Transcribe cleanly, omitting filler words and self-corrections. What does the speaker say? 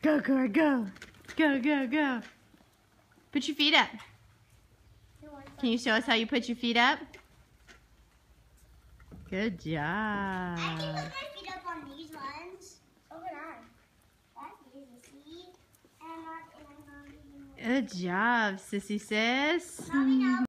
Go, Cora, go. Go, go, go. Put your feet up. Can you show us how you put your feet up? Good job. I can put my feet up on these ones. Over on. That's easy. See? Good job, sissy sis. Mommy, now